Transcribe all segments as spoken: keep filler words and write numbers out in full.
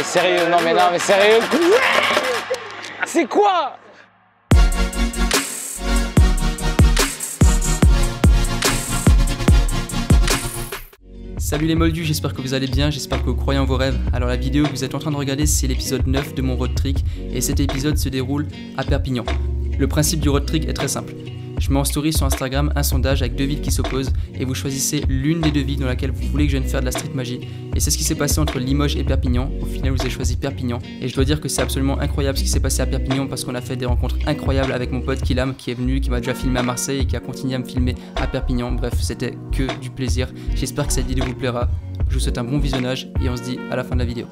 sérieux, non mais non mais sérieux. C'est quoi? Salut les moldus, j'espère que vous allez bien, j'espère que vous croyez en vos rêves. Alors la vidéo que vous êtes en train de regarder, c'est l'épisode neuf de mon road trick et cet épisode se déroule à Perpignan. Le principe du road trick est très simple. Je mets en story sur Instagram un sondage avec deux villes qui s'opposent et vous choisissez l'une des deux villes dans laquelle vous voulez que je vienne faire de la street magie. Et c'est ce qui s'est passé entre Limoges et Perpignan. Au final, vous avez choisi Perpignan. Et je dois dire que c'est absolument incroyable ce qui s'est passé à Perpignan parce qu'on a fait des rencontres incroyables avec mon pote Kilam qui est venu, qui m'a déjà filmé à Marseille et qui a continué à me filmer à Perpignan. Bref, c'était que du plaisir. J'espère que cette vidéo vous plaira. Je vous souhaite un bon visionnage et on se dit à la fin de la vidéo.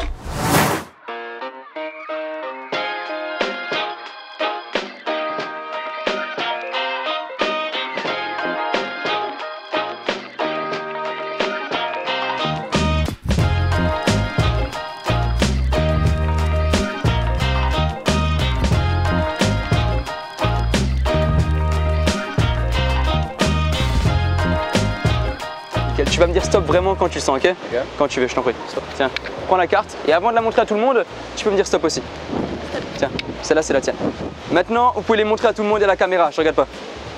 Tu vas me dire stop vraiment quand tu sens, ok? Okay. Quand tu veux, je t'en prie. Stop. Tiens, prends la carte et avant de la montrer à tout le monde, tu peux me dire stop aussi. Stop. Tiens, celle-là c'est la tienne. Maintenant, vous pouvez les montrer à tout le monde et à la caméra, je regarde pas.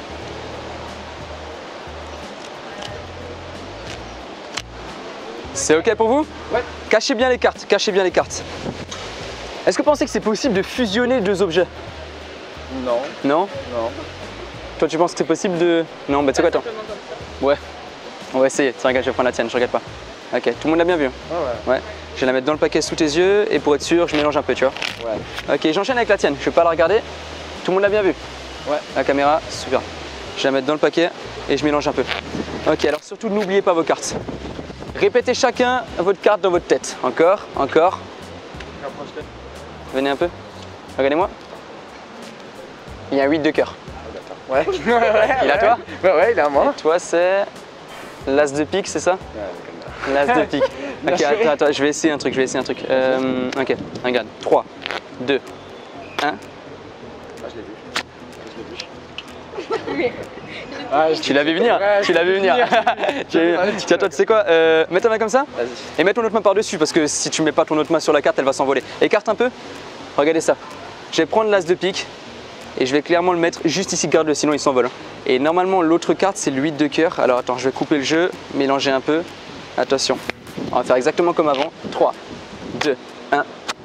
C'est ok pour vous? Ouais. Cachez bien les cartes, cachez bien les cartes. Est-ce que vous pensez que c'est possible de fusionner deux objets? Non. Non? Non. Toi tu penses que c'est possible de... Non, bah tu sais quoi, attends. Ouais. On va essayer. Tiens, regarde, je vais prendre la tienne, je regarde pas. Ok, tout le monde l'a bien vu. Ah ouais. Ouais. Je vais la mettre dans le paquet sous tes yeux et pour être sûr, je mélange un peu, tu vois. Ouais. Ok, j'enchaîne avec la tienne. Je vais pas la regarder. Tout le monde l'a bien vu. Ouais. La caméra, super. Je vais la mettre dans le paquet et je mélange un peu. Ok, alors surtout n'oubliez pas vos cartes. Répétez chacun votre carte dans votre tête. Encore, encore. Venez un peu. Regardez-moi. Il y a un huit de cœur. Ouais. Il est à toi? Ouais, ouais, il est à moi. Et toi, c'est l'as de pique, c'est ça? Ouais, l'as de pique. Ok, attends, attends, je vais essayer un truc, je vais essayer un truc. Euh, ok, regarde. trois, deux, un. Ah, je l'ai vu. Je l'ai vu. Ah, tu l'as vu venir, ouais, tu l'as vu venir. Tiens, toi, tu sais quoi, euh, mets ta main comme ça. Vas-y. Et mets ton autre main par-dessus parce que si tu mets pas ton autre main sur la carte, elle va s'envoler. Écarte un peu. Regardez ça. Je vais prendre l'as de pique et je vais clairement le mettre juste ici, garde-le, sinon il s'envole. Et normalement, l'autre carte, c'est le huit de cœur. Alors attends, je vais couper le jeu, mélanger un peu. Attention, on va faire exactement comme avant. trois, deux, un.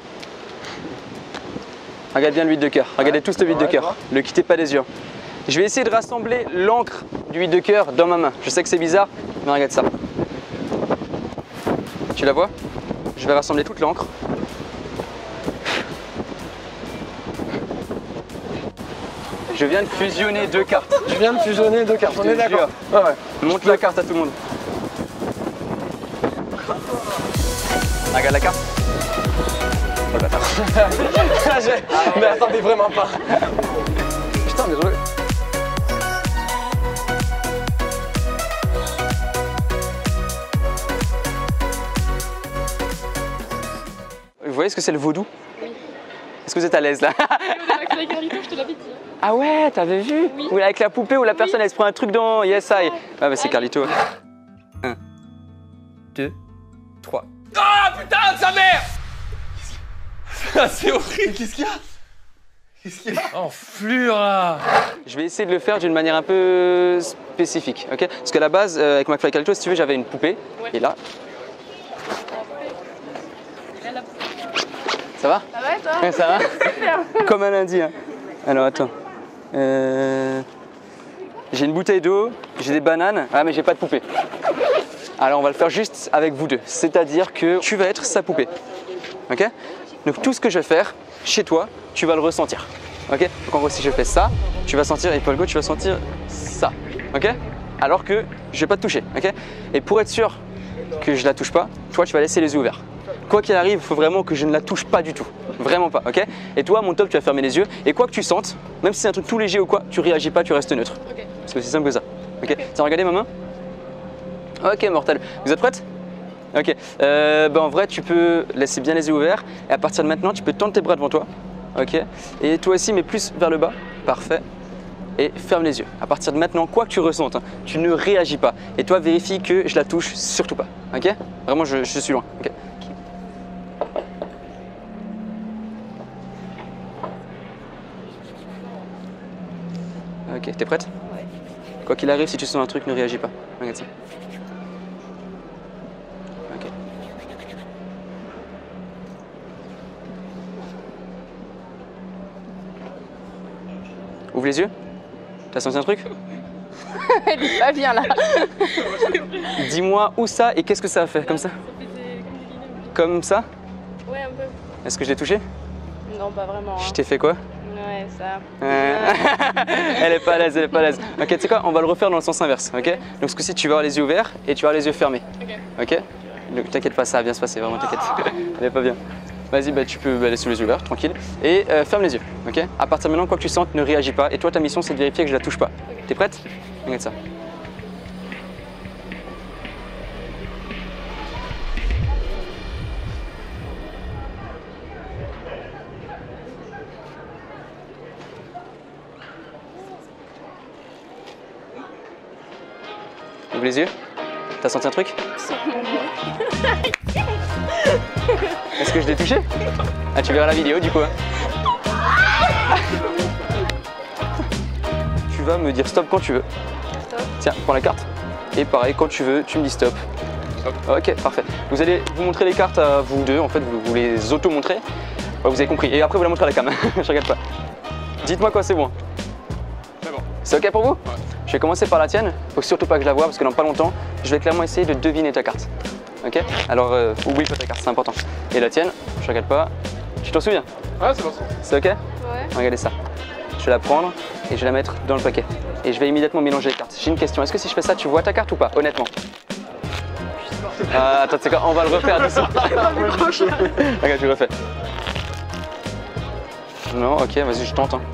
Regarde bien le huit de cœur. Regardez ouais. Tous le huit ouais, de cœur. Ne le quittez pas des yeux. Je vais essayer de rassembler l'encre du huit de cœur dans ma main. Je sais que c'est bizarre, mais regarde ça. Tu la vois? Je vais rassembler toute l'encre. Je viens de fusionner deux cartes. Je viens de fusionner deux cartes, on est d'accord. Ouais, ouais. Montre la carte à tout le monde. Regarde la carte. Oh bâtard. je... Mais attendez vraiment pas. Putain, mais je... Vous voyez ce que c'est le vaudou? Oui. Est-ce que vous êtes à l'aise là? Avec Carlito, je te l'avais dit. Ah ouais, t'avais vu? Oui. Ou avec la poupée où la personne oui. Elle se prend un truc dans Yes I. Ah bah c'est Carlito. un, deux, trois. Ah oh, putain de sa mère! Ah, c'est horrible! Qu'est-ce qu'il y a? Qu'est-ce qu'il y a? Enflure là! Je vais essayer de le faire d'une manière un peu spécifique, ok? Parce qu'à la base, euh, avec McFly et Carlito, si tu veux, j'avais une poupée. Ouais. Et là. Ça va? Ça va et toi? Ça va? Comme un lundi. Hein. Alors attends. Euh... J'ai une bouteille d'eau, j'ai des bananes. Ah mais j'ai pas de poupée. Alors on va le faire juste avec vous deux. C'est-à-dire que tu vas être sa poupée. Ok? Donc tout ce que je vais faire chez toi, tu vas le ressentir. Ok? Donc en gros si je fais ça, tu vas sentir, et Paul Go, tu vas sentir ça. Ok? Alors que je vais pas te toucher. Ok? Et pour être sûr que je la touche pas, toi tu vas laisser les yeux ouverts. Quoi qu'il arrive, il faut vraiment que je ne la touche pas du tout. Vraiment pas, ok? Et toi, mon top, tu vas fermer les yeux. Et quoi que tu sentes, même si c'est un truc tout léger ou quoi, tu réagis pas, tu restes neutre. Okay. C'est aussi simple que ça. Ok? Tiens, regardez ma main. Ok, mortel. Vous êtes prête? Ok. Euh, bah en vrai, tu peux laisser bien les yeux ouverts. Et à partir de maintenant, tu peux tendre tes bras devant toi. Ok? Et toi aussi, mais plus vers le bas. Parfait. Et ferme les yeux. À partir de maintenant, quoi que tu ressentes, hein, tu ne réagis pas. Et toi, vérifie que je la touche surtout pas. Ok? Vraiment, je, je suis loin. Okay. Ok, t'es prête? Ouais. Quoi qu'il arrive, si tu sens un truc, ne réagis pas. Regarde ça. Ok. Ouvre les yeux. T'as senti un truc? Elle est pas bien là. Dis-moi où ça et qu'est-ce que ça a fait comme ça? Ça fait des- comme des guillemets. Comme ça? Ouais, un peu. Est-ce que je l'ai touché? Non, pas vraiment. Je Hein. t'ai fait quoi? Ouais, ça. Euh, Elle est pas à l'aise, elle est pas à l'aise. Ok, tu sais quoi? On va le refaire dans le sens inverse, ok? Donc ce coup-ci, tu vas avoir les yeux ouverts et tu vas avoir les yeux fermés. Ok. Ok? Donc t'inquiète pas, ça va bien se passer, vraiment t'inquiète. Elle est pas bien. Vas-y, bah, tu peux bah, laisser les yeux ouverts, tranquille. Et euh, ferme les yeux, ok? À partir de maintenant, quoi que tu sentes, ne réagis pas. Et toi, ta mission, c'est de vérifier que je la touche pas. Ok. T'es prête? Regarde ça. Ouvre les yeux. T'as senti un truc? Est-ce que je l'ai touché? Ah, tu verras la vidéo du coup. Hein. Tu vas me dire stop quand tu veux. Stop. Tiens, prends la carte. Et pareil, quand tu veux, tu me dis stop. Stop. Ok, parfait. Vous allez vous montrer les cartes à vous deux, en fait, vous, vous les auto-montrez. Ouais, vous avez compris. Et après, vous la montrez à la cam. Je regarde pas. Dites-moi quand c'est bon. C'est bon. C'est ok pour vous? Ouais. Je vais commencer par la tienne. Faut surtout pas que je la voie parce que dans pas longtemps, je vais clairement essayer de deviner ta carte. Ok? Alors, euh, oublie pas ta carte, c'est important. Et la tienne, je regarde pas. Tu t'en souviens? Ah, c'est bon. C'est ok? Ouais. Regardez ça. Je vais la prendre et je vais la mettre dans le paquet. Et je vais immédiatement mélanger les cartes. J'ai une question. Est-ce que si je fais ça, tu vois ta carte ou pas? Honnêtement. Ah, attends, tu sais quoi? On va le refaire doucement. Regarde, tu le refais. Non, ok, vas-y, je tente. Hein.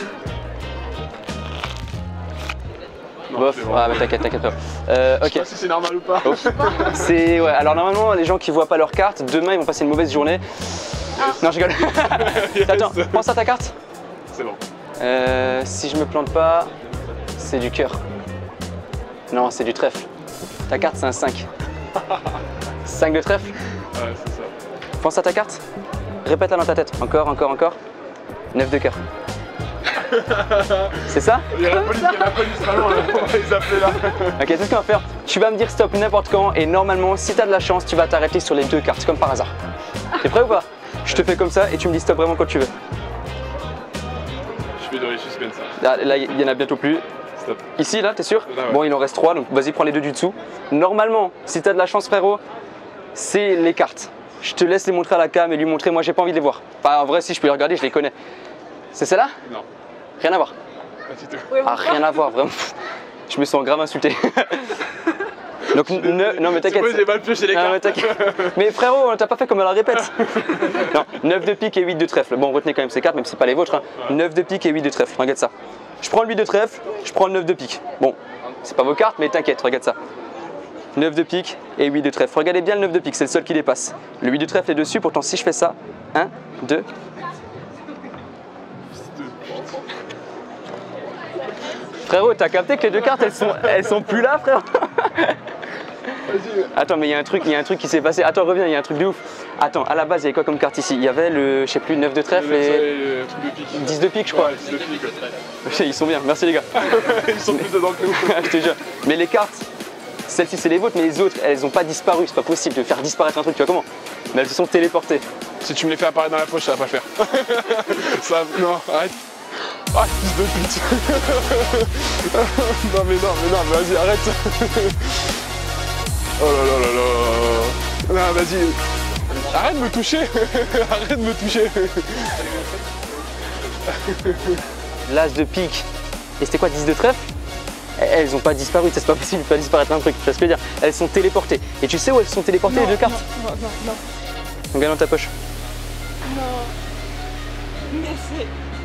Non, Bof, c'est bon. ah, mais t'inquiète, t'inquiète pas. Euh, Je ok. sais pas si c'est normal ou pas. Oh. C'est ouais. Alors normalement, les gens qui voient pas leur carte, demain ils vont passer une mauvaise journée. Non, je rigole. Yes. Attends, pense à ta carte. C'est bon. Euh, si je me plante pas, c'est du cœur. Non, c'est du trèfle. Ta carte, c'est un cinq. cinq de trèfle. Ouais, c'est ça. Pense à ta carte. Répète-la dans ta tête. Encore, encore, encore. neuf de cœur. C'est ça? Il y a la police, il y a la police, vraiment, là. On va les appeler là. Ok, c'est ce qu'on va faire. Tu vas me dire stop n'importe quand et normalement, si tu as de la chance, tu vas t'arrêter sur les deux cartes, comme par hasard. T'es prêt ou pas? Je te fais comme ça et tu me dis stop vraiment quand tu veux. Je fais du suspense. Là, là, il y en a bientôt plus. Stop. Ici, là, t'es sûr? Là, ouais. Bon, il en reste trois, donc vas-y, prends les deux du dessous. Normalement, si t'as de la chance, frérot, c'est les cartes. Je te laisse les montrer à la cam et lui montrer. Moi, j'ai pas envie de les voir. Enfin, en vrai, si je peux les regarder, je les connais. C'est celle-là? Non, Rien à voir. pas du tout. Ah, rien à voir, vraiment. Je me sens grave insulté. Donc, ne- non, mais C'est t'inquiète. moi, j'ai mal pioché les Non, mais cartes. t'inquiète. Mais frérot, t'as pas fait comme elle la répète. Non, neuf de pique et huit de trèfle. Bon, retenez quand même ces cartes, même si c'est pas les vôtres. Hein. neuf de pique et huit de trèfle. Regarde ça. Je prends le huit de trèfle, je prends le neuf de pique. Bon, c'est pas vos cartes, mais t'inquiète, regarde ça. neuf de pique et huit de trèfle. Regardez bien le neuf de pique, c'est le seul qui dépasse. Le huit de trèfle est dessus, pourtant si je fais ça, un, deux. Frérot, t'as capté que les deux cartes, elles sont, elles sont plus là, frère. Attends, mais il y a un truc, il y a un truc qui s'est passé. Attends, reviens, il y a un truc de ouf. Attends, à la base, il y avait quoi comme carte ici? Il y avait le, je sais plus, neuf de trèfle et Le truc de pique. dix de pique, je crois. Ouais, dix de pique. Ouais. Ils sont bien, merci les gars. Ils sont plus dedans que nous. Je te jure. Mais les cartes, celles-ci c'est les vôtres, mais les autres, elles ont pas disparu. C'est pas possible de faire disparaître un truc, tu vois comment? Mais elles se sont téléportées. Si tu me les fais apparaître dans la poche, ça va pas le faire. Ça, non, arrête. Ah, fils de pute. Non mais non, mais non, mais vas-y, arrête. Oh là là là là. Non, vas-y. Arrête de me toucher. Arrête de me toucher. L'as de pique. Et c'était quoi, dix de trèfle? Elles ont pas disparu, c'est pas possible de faire disparaître un truc, tu vois ce que je veux dire? Elles sont téléportées. Et tu sais où elles sont téléportées les deux cartes? Non, non, non. Regarde dans ta poche. Non. Mais c'est.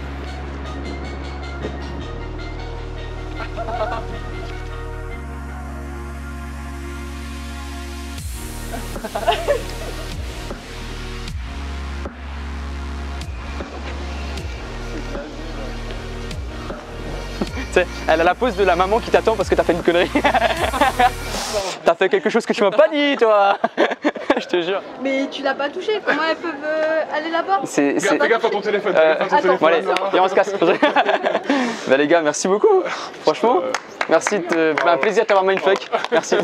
Tu sais, elle a la pose de la maman qui t'attend parce que t'as fait une connerie. T'as fait quelque chose que tu m'as pas dit, toi. je te jure. Mais tu l'as pas touché, comment elles peuvent euh, aller là-bas? C'est. Fais c'est- gaffe à ton téléphone. Euh, fais gaffe à ton attends. Bon, allez, téléphone. viens, on se casse. Bah, les gars, merci beaucoup. Franchement, Euh, merci. De... Bah, un plaisir de t'avoir mindfuck. Merci.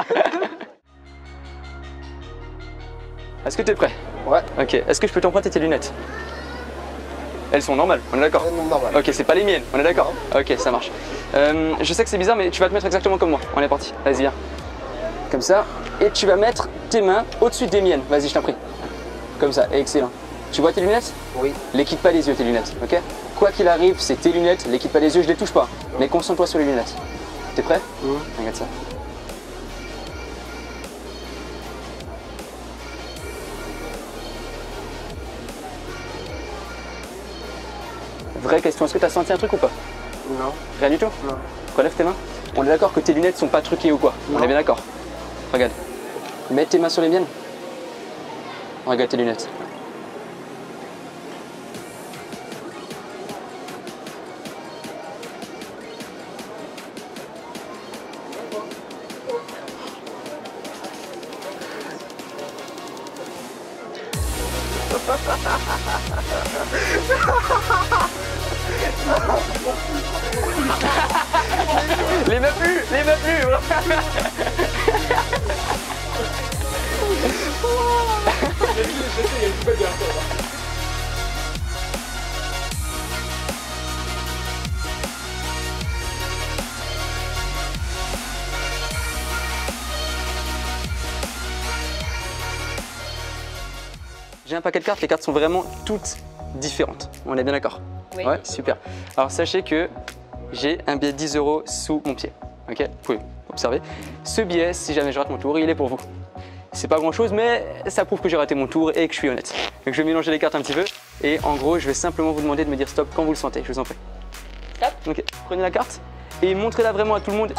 Est-ce que tu es prêt? Ouais. Ok. Est-ce que je peux t'emprunter tes lunettes? Elles sont normales, on est d'accord? Non, normal. Ok, c'est pas les miennes, on est d'accord? Ok, ça marche. Euh, je sais que c'est bizarre, mais tu vas te mettre exactement comme moi. On est parti. Vas-y, viens. Comme ça. Et tu vas mettre tes mains au-dessus des miennes. Vas-y, je t'en prie. Comme ça, excellent. Tu vois tes lunettes? Oui. Les quitte pas les yeux, tes lunettes, ok? Quoi qu'il arrive, c'est tes lunettes, les quitte pas les yeux, je les touche pas. Mais concentre-toi sur les lunettes. T'es prêt? Mhm. Regarde ça. Vraie question, est-ce que tu as senti un truc ou pas? Non. Rien du tout? Non. Relève tes mains. On est d'accord que tes lunettes sont pas truquées ou quoi? On Non. est bien d'accord? Regarde. Mets tes mains sur les miennes. Regarde tes lunettes. Les veux plus, les veux plus. J'ai un paquet de cartes, les cartes sont vraiment toutes différentes. On est bien d'accord? Oui. Ouais, super. Alors sachez que j'ai un billet de dix euros sous mon pied. Ok, vous pouvez observer. Ce billet, si jamais je rate mon tour, il est pour vous. C'est pas grand chose, mais ça prouve que j'ai raté mon tour et que je suis honnête. Donc je vais mélanger les cartes un petit peu. Et en gros, je vais simplement vous demander de me dire stop quand vous le sentez. Je vous en prie. Stop. Ok, prenez la carte et montrez-la vraiment à tout le monde.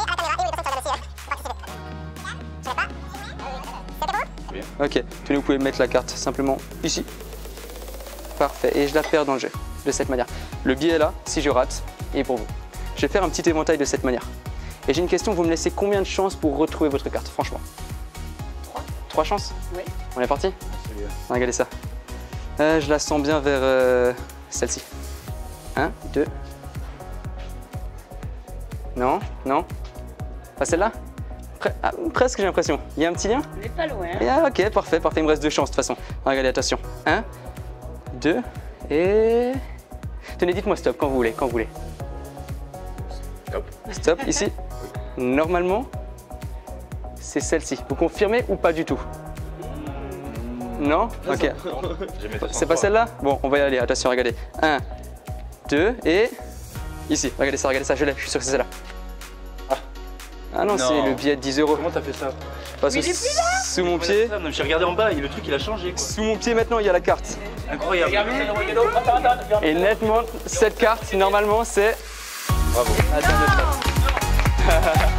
Ok, tenez, vous pouvez mettre la carte simplement ici. Parfait, et je la perds dans le jeu, de cette manière. Le billet est là, si je rate, et pour vous. Je vais faire un petit éventail de cette manière. Et j'ai une question, vous me laissez combien de chances pour retrouver votre carte, franchement? Trois. Trois chances? Oui. On est parti? Regardez ça. Euh, je la sens bien vers euh, celle-ci. Un, deux. Non, non. Pas celle-là? Pre- ah, presque, j'ai l'impression. Il y a un petit lien? On n'est pas loin. Ah, ok, parfait, parfait. Il me reste deux chances de toute façon. Regardez, attention. Un, deux, et... Tenez, dites-moi stop quand vous voulez, quand vous voulez. Stop. Stop, ici. Normalement, c'est celle-ci. Vous confirmez ou pas du tout? Non? Ok. C'est pas celle-là? Bon, on va y aller. Attention, regardez. Un, deux, et... Ici, regardez ça, regardez ça, je l'ai. Je suis sûr que c'est celle-là. Ah non, Non. c'est le billet de dix euros. Comment t'as fait ça? Parce que Mais il est plus là. sous mon pied, Non, mais j'ai regardé en bas et le truc il a changé quoi. sous mon pied maintenant, il y a la carte. Incroyable. Et nettement, cette carte, normalement, c'est... Bravo. Attends, notre carte.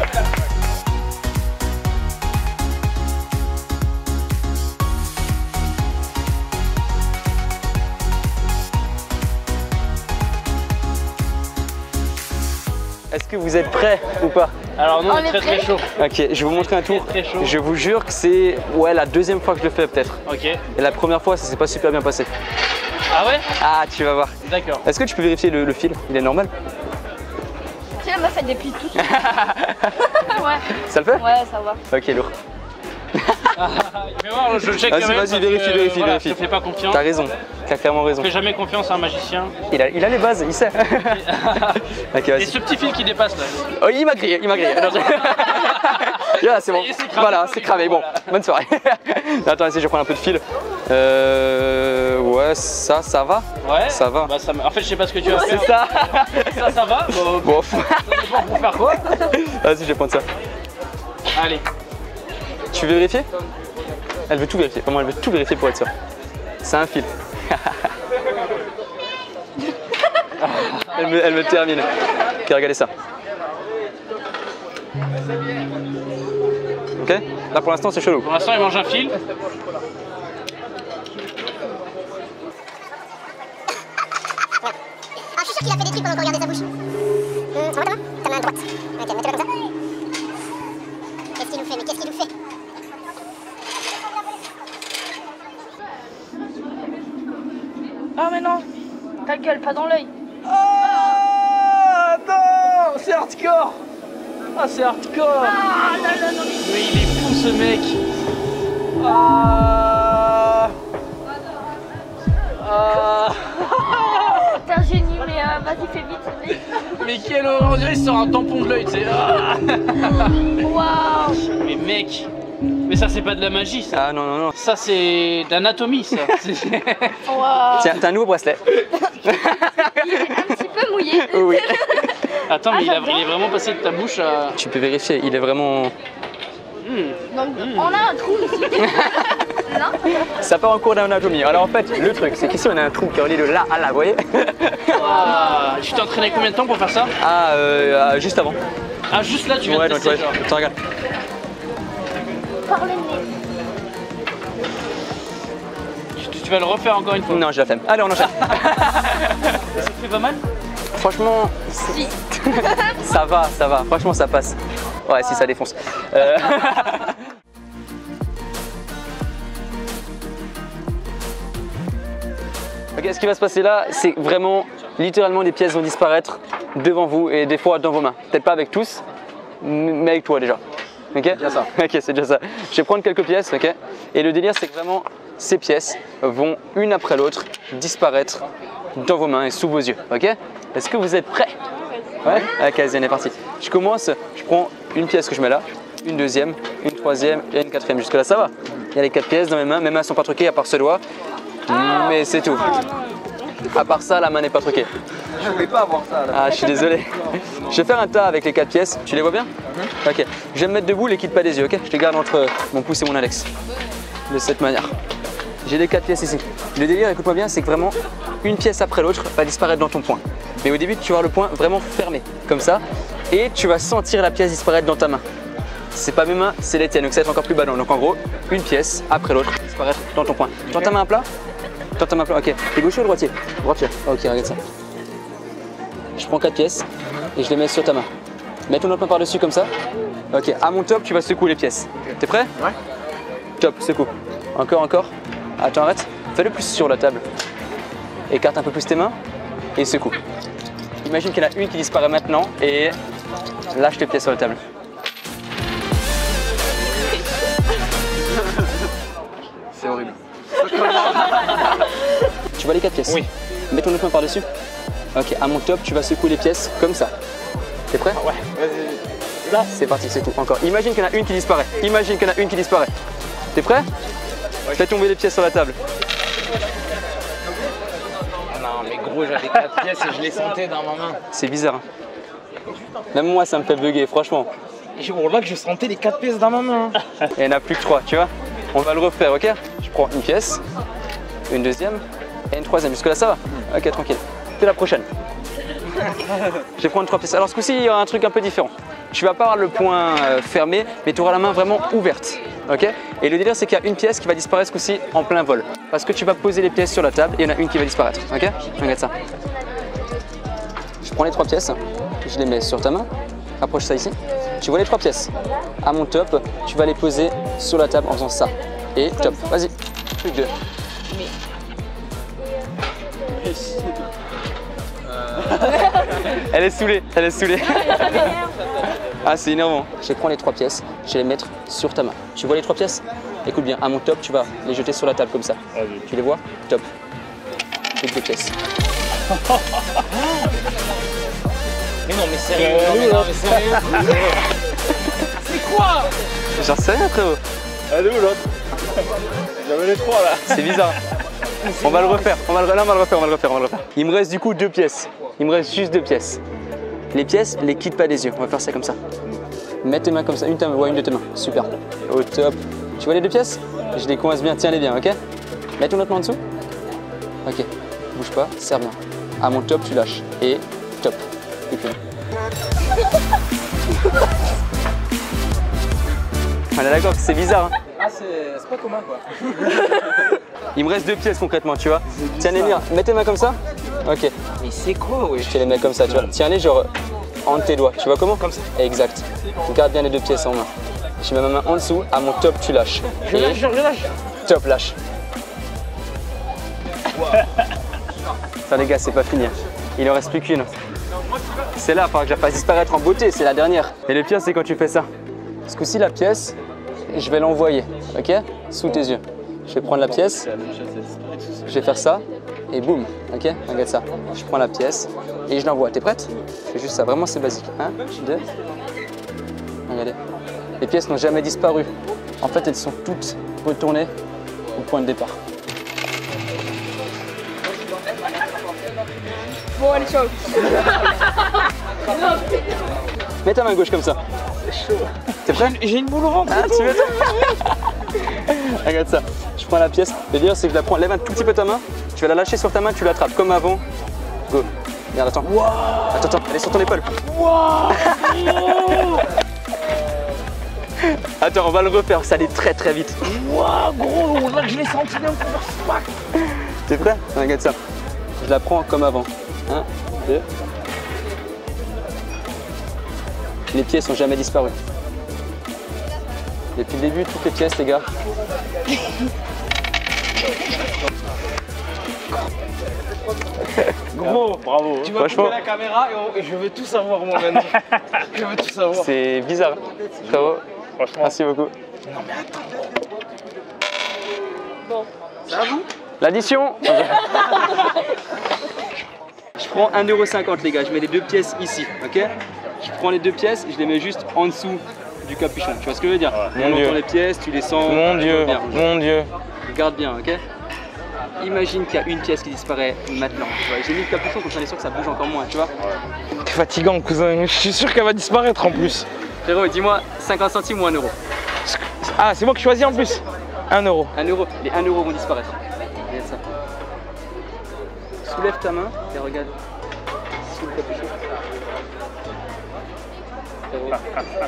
Est-ce que vous êtes prêts ou pas? Alors nous on, On est est très très prêts chaud. Ok, je vais vous montrer un tour. Très chaud. Je vous jure que c'est ouais, la deuxième fois que je le fais peut-être. Ok. Et la première fois, ça s'est pas super bien passé. Ah ouais? Ah, tu vas voir. D'accord. Est-ce que tu peux vérifier le, le fil? Il est normal? Si la meuf elle déplie tout. Ouais. Ça le fait? Ouais, ça va. Ok, lourd. Mais voir, je check Vas-y, quand même. vas-y, parce vérifie, que, vérifie, voilà, vérifie. Je te fais pas confiance. T'as raison, t'as clairement raison. Je fais jamais confiance à un magicien. Il a, il a les bases, il sait. Ok, Et vas-y. ce petit fil qui dépasse là. Oh, il m'a grillé, il m'a grillé. Non, je- Là, c'est bon. Ça y est, c'est cramé. Voilà, c'est cramé. Bon, bonne soirée. Attends, vas-y, je vais prendre un peu de fil. Euh. Ouais, ça, ça va. Ouais. Ça va. Bah, ça me- En fait je sais pas ce que tu vas C'est faire. ça. Ça ça va. Bon, Bon, ça dépend pour faire quoi. vas-y, je vais prendre ça. Allez. Tu veux vérifier? Elle veut tout vérifier. Vraiment, elle veut tout vérifier pour être sûre. C'est un fil. elle, me, elle me termine. Ok, regardez ça. Ok? Là, pour l'instant, c'est chelou. Pour l'instant il mange un fil. Ah, je suis sûr qu'il a fait des trucs pendant qu'on regardait sa bouche. Hum, envoie ta main, ta main droite. Ok, mettez-la comme ça. Qu'est-ce qu'il nous fait? Mais qu'est-ce qu'il nous fait? pas dans l'œil. Ah non, c'est hardcore. Ah, c'est hardcore. Ah non, non, non, mais... Mais il est fou ce mec. Ah. Ah. T'es un génie, mais euh, vas-y, fais vite. vite. Mais quel horreur, on dirait qu'il sort un tampon de l'œil, tu sais. Ah. Waouh. Mais mec, mais ça c'est pas de la magie ça. Ah non, non, non. Ça c'est d'anatomie ça. Waouh. Tiens, t'as un nouveau bracelet. Il est un petit peu mouillé. Oui. Attends, mais Ah, il, a, j'adore. il est vraiment passé de ta bouche à... Tu peux vérifier, il est vraiment... Donc, on a un trou ici. Non. Ça part en cours d'anatomie. Alors en fait, le truc, c'est qu'ici on a un trou qui relie de là à là, vous voyez? Ah, tu t'es entraîné combien de temps pour faire ça? Ah, euh, ah, juste avant. Ah, juste là tu viens Ouais, de donc tester ouais, genre. attends, regarde. Par le nez. Tu, tu vas le refaire encore une fois. Non, j'ai la flemme. Allez, on enchaîne. Ça te fait pas mal? Franchement, Si. ça va, ça va. Franchement, ça passe. Ouais, si ça défonce. Euh... Ok, ce qui va se passer là, c'est vraiment, littéralement, des pièces vont disparaître devant vous et des fois dans vos mains. Peut-être pas avec tous, mais avec toi déjà. Ok? C'est déjà ça. Ok, c'est déjà ça. Je vais prendre quelques pièces, ok? Et le délire, c'est que vraiment, ces pièces vont une après l'autre disparaître dans vos mains et sous vos yeux. Ok? Est-ce que vous êtes prêts? Ouais? Ok, on est parti. Je commence, je prends une pièce que je mets là, une deuxième, une troisième et une quatrième. Jusque là, ça va. Il y a les quatre pièces dans mes mains. Mes mains sont pas truquées à part ce doigt. Mais c'est tout. À part ça, la main n'est pas truquée. Je voulais pas avoir ça là. Ah, je suis désolé. Je vais faire un tas avec les quatre pièces. Tu les vois bien? Ok. Je vais me mettre debout, les quitte pas des yeux, ok? Je les garde entre mon pouce et mon index. De cette manière. J'ai les quatre pièces ici. Le délire, écoute-moi bien, c'est que vraiment, une pièce après l'autre va disparaître dans ton poing. Mais au début, tu vas avoir le poing vraiment fermé, comme ça. Et tu vas sentir la pièce disparaître dans ta main. C'est pas mes mains, c'est les tiennes, donc ça va être encore plus ballon. Donc en gros, une pièce après l'autre disparaître dans ton poing. Tends ta main à plat? Tends ta main à plat, ok. T'es gaucher ou droitier? Droitier. Ok, regarde ça. Je prends quatre pièces et je les mets sur ta main. Mets ton autre main par-dessus comme ça. Ok, à mon top, tu vas secouer les pièces. T'es prêt? Ouais. Top, secoue. Encore, encore. Attends, arrête. Fais-le plus sur la table. Écarte un peu plus tes mains et secoue. Imagine qu'il y en a une qui disparaît maintenant et lâche tes pièces sur la table. C'est horrible. Tu vois les quatre pièces? Oui. Mets ton autre main par-dessus. Ok, à mon top, tu vas secouer les pièces comme ça. T'es prêt? Ouais. Vas-y. Là, c'est parti, c'est tout. Encore. Imagine qu'il y en a une qui disparaît. Imagine qu'il y en a une qui disparaît. T'es prêt? Fais tomber les pièces sur la table. Non mais gros, j'avais quatre pièces et je les sentais dans ma main. C'est bizarre. Hein. Même moi, ça me fait bugger, franchement. Et on voit que je sentais les quatre pièces dans ma main. Et il n'y en a plus que trois, tu vois? On va le refaire, ok? Je prends une pièce, une deuxième et une troisième. Jusque là, ça va? Ok, tranquille. C'est la prochaine. Je vais prendre trois pièces. Alors ce coup-ci, il y aura un truc un peu différent. Tu vas pas avoir le poing euh, fermé, mais tu auras la main vraiment ouverte. Ok? Et le délire, c'est qu'il y a une pièce qui va disparaître ce coup-ci en plein vol. Parce que tu vas poser les pièces sur la table et il y en a une qui va disparaître. Ok? Regarde ça. Je prends les trois pièces, je les mets sur ta main. Approche ça ici. Tu vois les trois pièces. À mon top, tu vas les poser sur la table en faisant ça. Et top. Vas-y. Plus que deux. Elle est saoulée, elle est saoulée. Ah, c'est énervant. Je prends les trois pièces, je vais les mettre sur ta main. Tu vois les trois pièces? Écoute bien, à mon top, tu vas les jeter sur la table comme ça. Tu les vois? Top. Plus que deux pièces. Mais non mais sérieux, non mais, non, mais sérieux. C'est quoi? J'en sais rien, frérot. Elle est où l'autre? J'avais les trois là. C'est bizarre. On va le refaire, on va le, là, on va le refaire, on va le refaire, on va le refaire. Il me reste du coup deux pièces. Il me reste juste deux pièces. Les pièces, les quitte pas des yeux. On va faire ça comme ça. Mets tes mains comme ça, une, ta, ouais, une de tes mains. Super. Au top. Tu vois les deux pièces? Je les coince bien, tiens-les bien, ok? Mets ton autre main en dessous. Ok. Bouge pas, serre bien. À mon top, tu lâches. Et top. Et puis. On est d'accord que c'est bizarre, hein? Ah c'est pas commun quoi. Il me reste deux pièces concrètement, tu vois. Tiens-les bien, mets tes mains comme ça. Ok. Mais c'est quoi ouais? Je te les mets comme ça, tu vois. Tiens-les genre entre tes doigts. Tu vois comment? Comme ça. Exact. Garde bien les deux pièces en main. Je mets ma main en dessous. À mon top, tu lâches. Je lâche, je lâche. Top, lâche. Attends les gars, c'est pas fini. Il en reste plus qu'une. C'est là, il faudra que je la fasse disparaître en beauté, c'est la dernière. Et le pire, c'est quand tu fais ça. Ce coup-ci, la pièce, je vais l'envoyer, ok? Sous tes yeux. Je vais prendre la pièce, je vais faire ça, et boum, ok? Regarde ça. Je prends la pièce et je l'envoie. T'es prête? Je fais juste ça, vraiment c'est basique. Un, deux. Regardez. Les pièces n'ont jamais disparu. En fait, elles sont toutes retournées au point de départ. Bon, allez, ciao. Mets ta main gauche comme ça. C'est chaud. T'es prêt? J'ai une boule au ventre. Ah, tu veux ça? Regarde ça. Je prends la pièce. Le dire, c'est que je la prends. Lève un tout petit peu ta main. Tu vas la lâcher sur ta main, tu l'attrapes comme avant. Go. Regarde, attends. Wow. Attends, attends. Elle est sur ton épaule. Wow. Attends, on va le refaire. Ça allait très très vite. Waouh, gros. Là, je l'ai senti d'un coup. T'es prêt? Regarde ça. Je la prends comme avant. Un, deux. Les pièces n'ont jamais disparu. Depuis le début, toutes les pièces, les gars. Gros, bravo. Tu vas Franchement, couper la caméra et, on- et je veux tout savoir, mon gars. Je veux tout savoir. c'est bizarre. Frérot, Franchement. merci beaucoup. Ça vous? L'addition. Je prends un euro cinquante les gars, je mets les deux pièces ici, ok? Je prends les deux pièces, je les mets juste en dessous du capuchon, tu vois ce que je veux dire? Mon On Dieu. entend les pièces, tu les sens. Mon Dieu, bien. mon Dieu. Regarde bien, ok? Imagine qu'il y a une pièce qui disparaît maintenant, tu vois? J'ai mis le capuchon comme ça, on est sûr que ça bouge encore moins, tu vois? T'es fatigant, cousin. Je suis sûr qu'elle va disparaître en plus. Frérot, dis-moi cinquante centimes ou un euro? Ah, c'est moi qui choisis en plus. Un euro. un euro, les un euro vont disparaître. Regarde ça. Soulève ta main et regarde. Sous le capuchon. Frérot.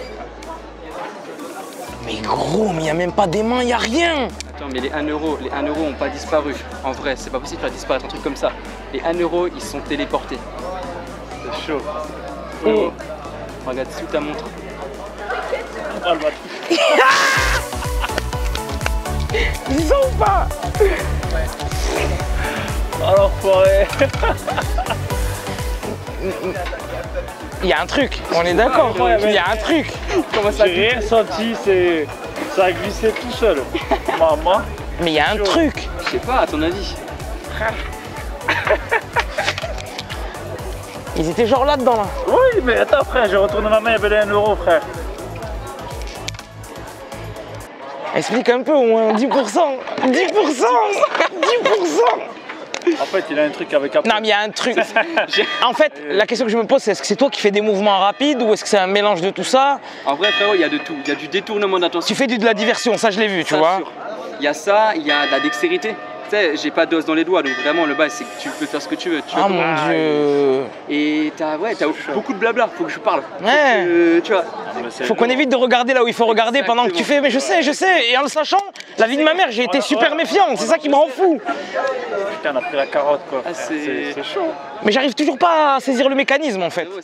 Mais gros, mais y a même pas des mains, y a rien. Attends, mais les un euro, les un euro n'ont pas disparu. En vrai, c'est pas possible de faire disparaître un truc comme ça. Les un euro, ils sont téléportés. C'est chaud. Oh. Regarde sous ta montre. Oh, le battu. Ils sont ou pas? Alors, forêt. Il y a un truc, on est d'accord. Il y a un truc. Comment ça? J'ai rien senti, c'est... ça a glissé tout seul. Maman. Mais il y a un truc. Je sais pas, à ton avis. Ils étaient genre là-dedans là. Oui, mais attends, frère, j'ai retourné ma main, il y avait les un euro, frère. Explique un peu au moins, dix pour cent. dix pour cent. dix pour cent. En fait, il a un truc avec un... Non mais il y a un truc. En fait, la question que je me pose, c'est est-ce que c'est toi qui fais des mouvements rapides ou est-ce que c'est un mélange de tout ça? En vrai, frérot, il y a de tout. Il y a du détournement d'attention. Tu fais du, de la diversion, ça je l'ai vu, tu Ça, vois. sûr. Il y a ça, il y a de la dextérité. Tu sais, j'ai pas d'os dans les doigts, donc vraiment le bas c'est que tu peux faire ce que tu veux. Tu Ah vois, mon comment- dieu. Et t'as ouais, t'as beaucoup de blabla, faut que je parle. Faut Ouais. que, tu vois. Faut qu'on évite de regarder là où il faut regarder pendant que tu fais. Mais je sais, je sais. Et en le sachant, la vie de ma mère, j'ai été super méfiant. C'est ça qui me rend fou. Putain, on a pris la carotte, quoi. Ah, c'est- C'est c'est chaud. Mais j'arrive toujours pas à saisir le mécanisme en fait.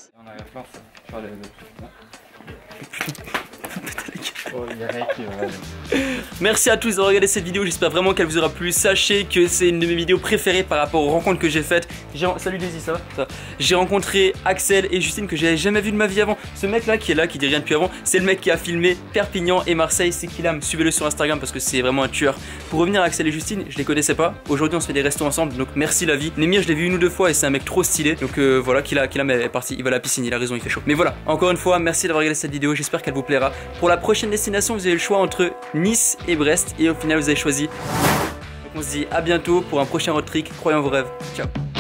Merci à tous d'avoir regardé cette vidéo, j'espère vraiment qu'elle vous aura plu. Sachez que c'est une de mes vidéos préférées par rapport aux rencontres que j'ai faites. J'ai- Salut Daisy, ça va, ça va. J'ai rencontré Axel et Justine que j'avais jamais vu de ma vie avant. Ce mec là qui est là, qui dit rien depuis avant, c'est le mec qui a filmé Perpignan et Marseille, c'est Kilam. Suivez-le sur Instagram parce que c'est vraiment un tueur. Pour revenir à Axel et Justine, je les connaissais pas. Aujourd'hui on se fait des restos ensemble, donc merci la vie. Nemir, je l'ai vu une ou deux fois et c'est un mec trop stylé. Donc euh, voilà, Kilam, Kilam est parti, il va à la piscine, il a raison, il fait chaud. Mais voilà, encore une fois, merci d'avoir regardé cette vidéo, j'espère qu'elle vous plaira. Pour la prochaine destination, vous avez le choix entre Nice et Brest et au final vous avez choisi. Donc on se dit à bientôt pour un prochain road trick. Croyez en vos rêves. Ciao.